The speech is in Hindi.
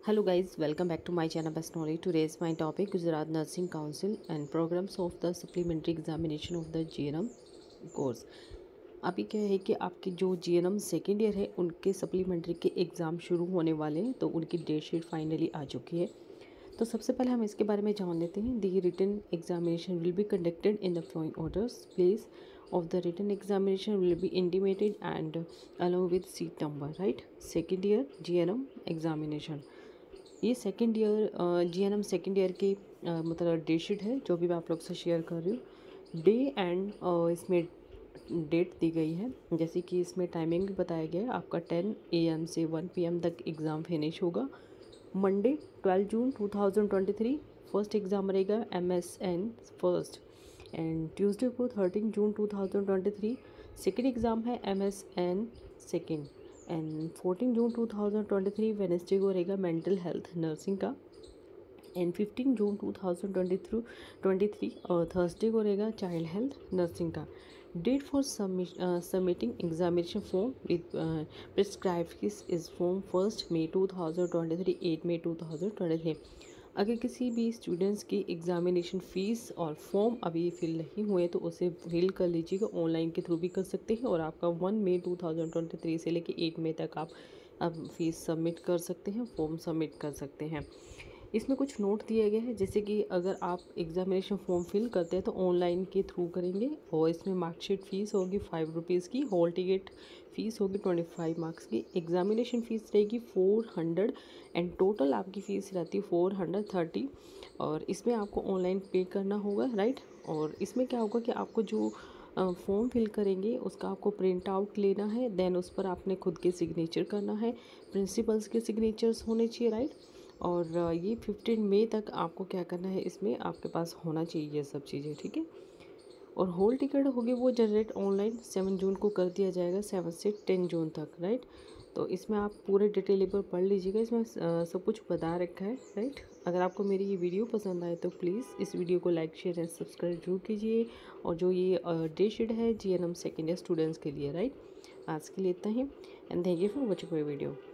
Hello guys, welcome back to my channel Best Knowledge. Today's my topic Gujarat Nursing Council and programs of the supplementary examination of the GNM course। अभी क्या है कि आपके जो GNM सेकेंड ईयर है उनके सप्लीमेंट्री के एग्ज़ाम शुरू होने वाले हैं, तो उनकी डेट शीट फाइनली आ चुकी है। तो सबसे पहले हम इसके बारे में जान लेते हैं। The written examination will be conducted in the following orders. Place of the written examination will be intimated and along with seat number, right? Second year GNM examination, ये second year GNM second year की मतलब डेट शीट है जो भी मैं आप लोग से शेयर कर रही हूँ। डे एंड इसमें डेट दी गई है, जैसे कि इसमें टाइमिंग भी बताया गया है। आपका 10 AM से 1 PM तक एग्ज़ाम फिनिश होगा। मंडे 12 जून 2023 फर्स्ट एग्ज़ाम रहेगा MSN फर्स्ट, एंड ट्यूसडे को 13 जून 2023 सेकेंड एग्ज़ाम है MSN second, and 14 June 2023 Wednesday को रहेगा मेंटल हेल्थ नर्सिंग का, एंड 15 जून 2023 थर्सडे को रहेगा चाइल्ड हेल्थ नर्सिंग का। Date for submitting examination form with prescribe fees is form 1 May 2023 8 May 2023। अगर किसी भी स्टूडेंट्स की एग्ज़ामिनेशन फ़ीस और फॉर्म अभी फिल नहीं हुए तो उसे फिल कर लीजिएगा, ऑनलाइन के थ्रू भी कर सकते हैं, और आपका 1 मई 2023 से लेकर 8 मई तक आप अब फ़ीस सबमिट कर सकते हैं, फॉर्म सबमिट कर सकते हैं। इसमें कुछ नोट दिए गए हैं, जैसे कि अगर आप एग्ज़ामिनेशन फॉर्म फिल करते हैं तो ऑनलाइन के थ्रू करेंगे, और इसमें मार्कशीट फ़ीस होगी 5 रुपीज़ की, हॉल टिकट फ़ीस होगी 25 मार्क्स की, एग्ज़ामिनेशन फ़ीस रहेगी 400, एंड टोटल आपकी फ़ीस रहती है 430, और इसमें आपको ऑनलाइन पे करना होगा, राइट। और इसमें क्या होगा कि आपको जो फॉर्म फिल करेंगे उसका आपको प्रिंट आउट लेना है, देन उस पर आपने खुद के सिग्नेचर करना है, प्रिंसिपल्स के सिग्नेचर्स होने चाहिए, राइट। और ये 15 मई तक आपको क्या करना है, इसमें आपके पास होना चाहिए ये सब चीज़ें, ठीक है। और होल टिकट होगी वो जनरेट ऑनलाइन 7 जून को कर दिया जाएगा, 7 से 10 जून तक, राइट। तो इसमें आप पूरे डिटेलेबल पढ़ लीजिएगा, इसमें सब कुछ बता रखा है, राइट। अगर आपको मेरी ये वीडियो पसंद आए तो प्लीज़ इस वीडियो को लाइक शेयर एंड सब्सक्राइब जरूर कीजिए। और जो ये डे शीट है GNM सेकेंड ईयर स्टूडेंट्स के लिए, राइट। आज के लिए इतना ही, and thank you for watching my video.